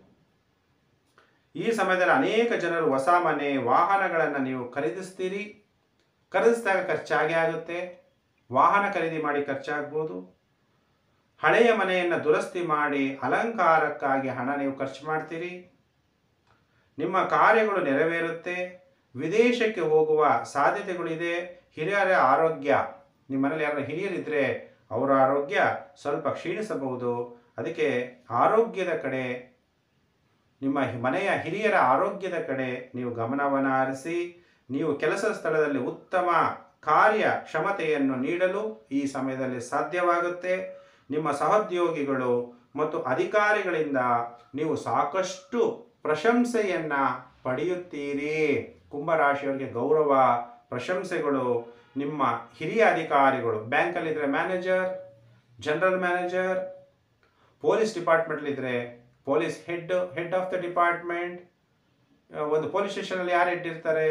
Speaker 1: ಈ ಸಮಯದಲ್ಲಿ ಅನೇಕ ಜನರು ಹೊಸ ಮನೆ, ವಾಹನಗಳನ್ನು ನೀವು ಖರೀದಿಸ್ತೀರಿ. ಖರೀದಿಸಿದಾಗ ಖರ್ಚಾಗೇ ಆಗುತ್ತೆ. ವಾಹನ ಖರೀದಿ ಮಾಡಿ ಖರ್ಚಾಗ್ಬೋದು. ಹಳೆಯ ಮನೆಯನ್ನು ದುರಸ್ತಿ ಮಾಡಿ ಅಲಂಕಾರಕ್ಕಾಗಿ ಹಣ ನೀವು ಖರ್ಚು ಮಾಡ್ತೀರಿ. ನಿಮ್ಮ ಕಾರ್ಯಗಳು ನೆರವೇರುತ್ತೆ. ವಿದೇಶಕ್ಕೆ ಹೋಗುವ ಸಾಧ್ಯತೆಗಳಿದೆ. ಹಿರಿಯರ ಆರೋಗ್ಯ, ನಿಮ್ಮ ಮನೇಲಿ ಯಾರು ಹಿರಿಯರಿದ್ದರೆ ಅವರ ಆರೋಗ್ಯ ಸ್ವಲ್ಪ ಕ್ಷೀಣಿಸಬಹುದು. ಅದಕ್ಕೆ ಆರೋಗ್ಯದ ಕಡೆ, ನಿಮ್ಮ ಮನೆಯ ಹಿರಿಯರ ಆರೋಗ್ಯದ ಕಡೆ ನೀವು ಗಮನವನ್ನು ಹರಿಸಿ. ನೀವು ಕೆಲಸ ಸ್ಥಳದಲ್ಲಿ ಉತ್ತಮ ಕಾರ್ಯಕ್ಷಮತೆಯನ್ನು ನೀಡಲು ಈ ಸಮಯದಲ್ಲಿ ಸಾಧ್ಯವಾಗುತ್ತೆ. ನಿಮ್ಮ ಸಹೋದ್ಯೋಗಿಗಳು ಮತ್ತು ಅಧಿಕಾರಿಗಳಿಂದ ನೀವು ಸಾಕಷ್ಟು ಪ್ರಶಂಸೆಯನ್ನು ಪಡೆಯುತ್ತೀರಿ. ಕುಂಭರಾಶಿಯವರಿಗೆ ಗೌರವ, ಪ್ರಶಂಸೆಗಳು. ನಿಮ್ಮ ಹಿರಿಯ ಅಧಿಕಾರಿಗಳು, ಬ್ಯಾಂಕಲ್ಲಿದ್ದರೆ ಮ್ಯಾನೇಜರ್, ಜನರಲ್ ಮ್ಯಾನೇಜರ್, ಪೊಲೀಸ್ ಡಿಪಾರ್ಟ್ಮೆಂಟ್ಲಿದ್ದರೆ police head of the department. ಒಂದು ಪೊಲೀಸ್ ಸ್ಟೇಷನಲ್ಲಿ ಯಾರು ಹೆಡ್ ಇರ್ತಾರೆ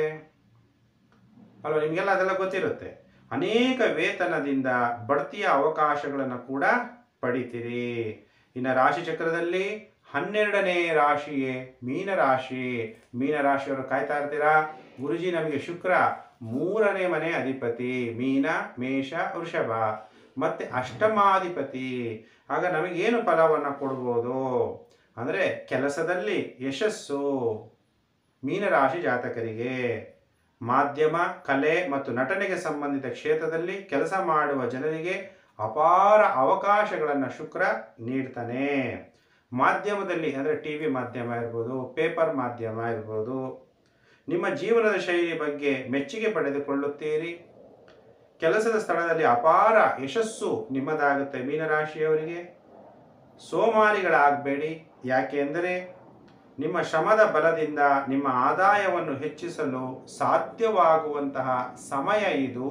Speaker 1: ಅಲ್ವಾ, ನಿಮಗೆಲ್ಲ ಅದೆಲ್ಲ ಗೊತ್ತಿರುತ್ತೆ. ಅನೇಕ ವೇತನದಿಂದ ಬಡ್ತಿಯ ಅವಕಾಶಗಳನ್ನು ಕೂಡ ಪಡಿತೀರಿ. ಇನ್ನು ರಾಶಿ ಚಕ್ರದಲ್ಲಿ 12ನೇ ರಾಶಿಯೇ ಮೀನರಾಶಿ. ಮೀನರಾಶಿಯವರು ಕಾಯ್ತಾ ಇರ್ತೀರಾ, ಗುರುಜಿ ನಮಗೆ ಶುಕ್ರ 3ನೇ ಮನೆ ಅಧಿಪತಿ, ಮೀನ, ಮೇಷ, ವೃಷಭ ಮತ್ತು ಅಷ್ಟಮಾಧಿಪತಿ. ಆಗ ನಮಗೇನು ಫಲವನ್ನು ಕೊಡ್ಬೋದು ಅಂದರೆ ಕೆಲಸದಲ್ಲಿ ಯಶಸ್ಸು. ಮೀನರಾಶಿ ಜಾತಕರಿಗೆ ಮಾಧ್ಯಮ, ಕಲೆ ಮತ್ತು ನಟನೆಗೆ ಸಂಬಂಧಿತ ಕ್ಷೇತ್ರದಲ್ಲಿ ಕೆಲಸ ಮಾಡುವ ಜನರಿಗೆ ಅಪಾರ ಅವಕಾಶಗಳನ್ನು ಶುಕ್ರ ನೀಡ್ತಾನೆ. ಮಾಧ್ಯಮದಲ್ಲಿ ಅಂದರೆ TV ಮಾಧ್ಯಮ ಇರ್ಬೋದು, ಪೇಪರ್ ಮಾಧ್ಯಮ ಇರ್ಬೋದು, ನಿಮ್ಮ ಜೀವನದ ಶೈಲಿ ಬಗ್ಗೆ ಮೆಚ್ಚುಗೆ ಪಡೆದುಕೊಳ್ಳುತ್ತೀರಿ. ಕೆಲಸದ ಸ್ಥಳದಲ್ಲಿ ಅಪಾರ ಯಶಸ್ಸು ನಿಮ್ಮದಾಗುತ್ತೆ. ಮೀನರಾಶಿಯವರಿಗೆ ಸೋಮಾರಿಗಳಾಗಬೇಡಿ. ಯಾಕೆ ಅಂದರೆ ನಿಮ್ಮ ಶ್ರಮದ ಬಲದಿಂದ ನಿಮ್ಮ ಆದಾಯವನ್ನು ಹೆಚ್ಚಿಸಲು ಸಾಧ್ಯವಾಗುವಂತಹ ಸಮಯ ಇದು.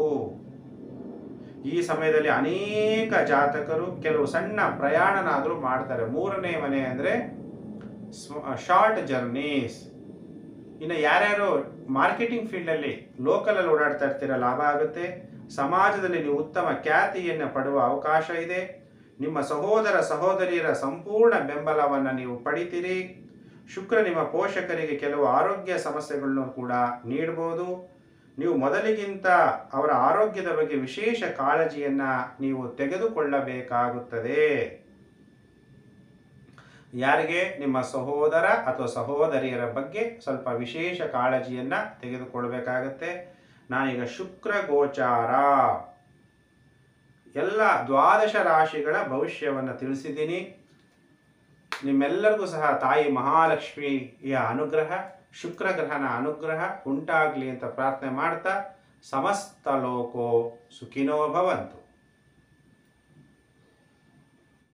Speaker 1: ಈ ಸಮಯದಲ್ಲಿ ಅನೇಕ ಜಾತಕರು ಕೆಲವು ಸಣ್ಣ ಪ್ರಯಾಣನಾದರೂ ಮಾಡ್ತಾರೆ. 3ನೇ ಮನೆ ಅಂದರೆ ಶಾರ್ಟ್ ಜರ್ನೀಸ್. ಇನ್ನು ಯಾರ್ಯಾರು ಮಾರ್ಕೆಟಿಂಗ್ ಫೀಲ್ಡಲ್ಲಿ ಲೋಕಲಲ್ಲಿ ಓಡಾಡ್ತಾ ಇರ್ತೀರ, ಲಾಭ ಆಗುತ್ತೆ. ಸಮಾಜದಲ್ಲಿ ನೀವು ಉತ್ತಮ ಖ್ಯಾತಿಯನ್ನು ಪಡೆಯುವ ಅವಕಾಶ ಇದೆ. ನಿಮ್ಮ ಸಹೋದರ ಸಹೋದರಿಯರ ಸಂಪೂರ್ಣ ಬೆಂಬಲವನ್ನು ನೀವು ಪಡಿತೀರಿ. ಶುಕ್ರ ನಿಮ್ಮ ಪೋಷಕರಿಗೆ ಕೆಲವು ಆರೋಗ್ಯ ಸಮಸ್ಯೆಗಳನ್ನು ಕೂಡ ನೀಡಬಹುದು. ನೀವು ಮೊದಲಿಗಿಂತ ಅವರ ಆರೋಗ್ಯದ ಬಗ್ಗೆ ವಿಶೇಷ ಕಾಳಜಿಯನ್ನು ನೀವು ತೆಗೆದುಕೊಳ್ಳಬೇಕಾಗುತ್ತದೆ. ಯಾರಿಗೆ ನಿಮ್ಮ ಸಹೋದರ ಅಥವಾ ಸಹೋದರಿಯರ ಬಗ್ಗೆ ಸ್ವಲ್ಪ ವಿಶೇಷ ಕಾಳಜಿಯನ್ನು ತೆಗೆದುಕೊಳ್ಬೇಕಾಗತ್ತೆ. ನಾನೀಗ ಶುಕ್ರ ಗೋಚಾರ ಎಲ್ಲ 12 ರಾಶಿಗಳ ಭವಿಷ್ಯವನ್ನು ತಿಳಿಸಿದ್ದೀನಿ. ನಿಮ್ಮೆಲ್ಲರಿಗೂ ಸಹ ತಾಯಿ ಮಹಾಲಕ್ಷ್ಮಿಯ ಅನುಗ್ರಹ, ಶುಕ್ರ ಗ್ರಹನ ಅನುಗ್ರಹ ಉಂಟಾಗಲಿ ಅಂತ ಪ್ರಾರ್ಥನೆ ಮಾಡ್ತಾ ಸಮಸ್ತ ಲೋಕೋ ಸುಖಿನೋ ಭವಂತು.